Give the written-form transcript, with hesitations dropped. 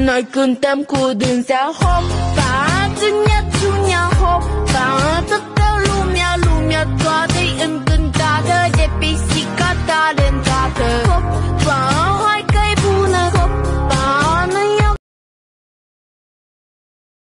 Noi cântăm cu dânsea hop, pa, țânia, țunia, hop, pa, tot